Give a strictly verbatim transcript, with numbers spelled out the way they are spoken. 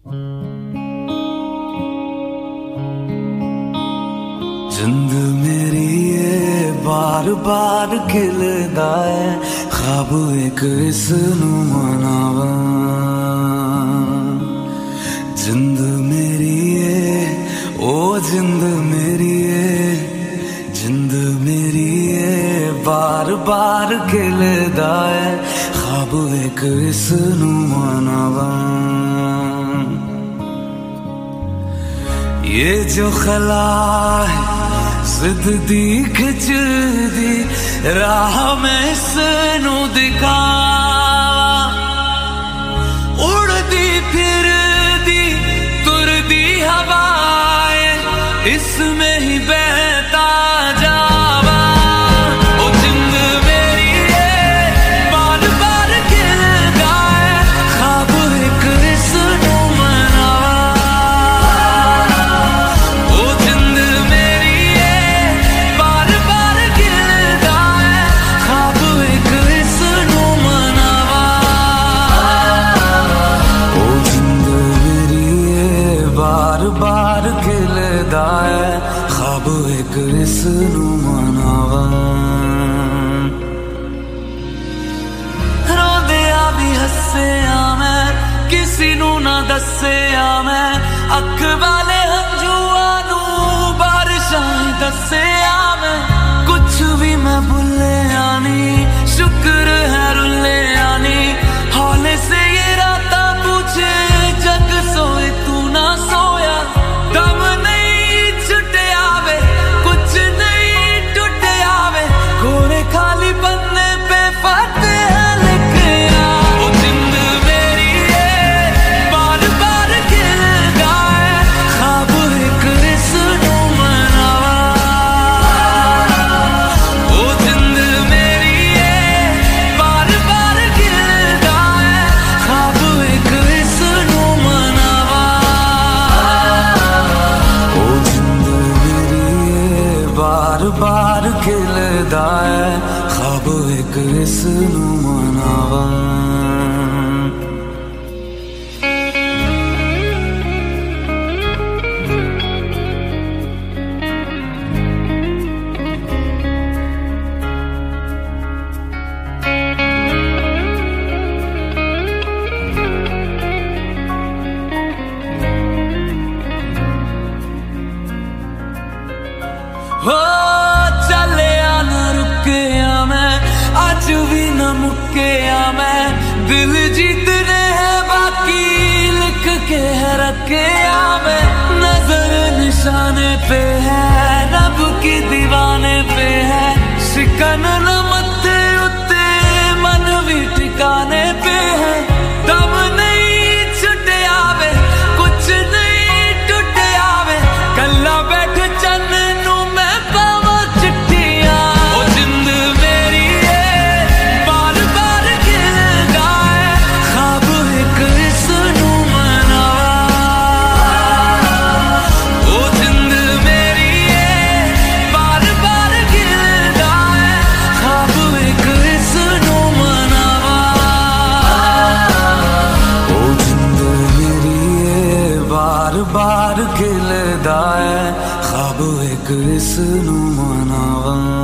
जिंद मेरी ये बार बार खिलदा है, ख्वाब एक इस नू मनावा। जिंद मेरी ये ओ जिंद मेरी ये, जिंद मेरी ये बार बार खिलदा है, ख्वाब एक इस नू मनावा। ये जो खला है जिद दी खिच दी राह में इसनू दिखावा। उड़दी फिरदी तुरदी हवाएं इसमें ही बहता जावा। ओ जिंद मेरी ये बार बार खिलदा है, ख्वाब एक इसनू मनावा। ओ जिंद मेरी ये बार बार खिलदा है, ख्वाब एक इसनू मनावा। ओ जिंद मेरी ये बार बार खिलदा है, ख्वाब एक इसनू मनावा। रोंदिया भी हस्सिया मैं किसी नू ना दस्सिया मैं, अख वाले हंजुआ नू बारिशां दस्सिया मैं। कुछ भी मैं भुल्लिया नी, शुक्र है रुल्लिया नी। हौले से ये राता पूछे जग सोए तू ना सोया। दम नहीं छुटे आवे, कुछ नहीं टूटे आवे, कोरे खाली पन्ने पे फतेह लिखे आ। ओ जिंद मेरी ये बार बार खिलदा है, ख्वाब एक इसनू मनावा। ओ जिंद मेरी ये बार बार खिलदा है, ख्वाब एक इसनू मनावा। ओ जिंद मेरी ये बार बार खिलदा है, ख्वाब एक इसनू मनावा। हो चलिया न रुकिया मैं, अज भी न मुकिया मैं। दिल जीतने है बाकी लिख के है रखिया मैं। नजर निशाने पे है, रब की दीवाने पे है। शिकन न मत्थे उत्ते मन भी ठिकाने पे है। दम नहीं छुटे आवे, कुछ नहीं टूटे आवे, कल्ला बैठ चन्न नू मैं पावा चिट्ठियां। ओ जिंद मेरी ये बार बार खिलदा है, ख्वाब एक इसनू मनावा। ओ जिंद मेरी ये बार बार खिलदा है, ख्वाब एक इसनू मनावा। ओ जिंद मेरी ये बार बार खिलदा है, ख्वाब एक इसनू मनावा।